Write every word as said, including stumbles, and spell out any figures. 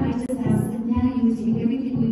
just ask that now you would take everything we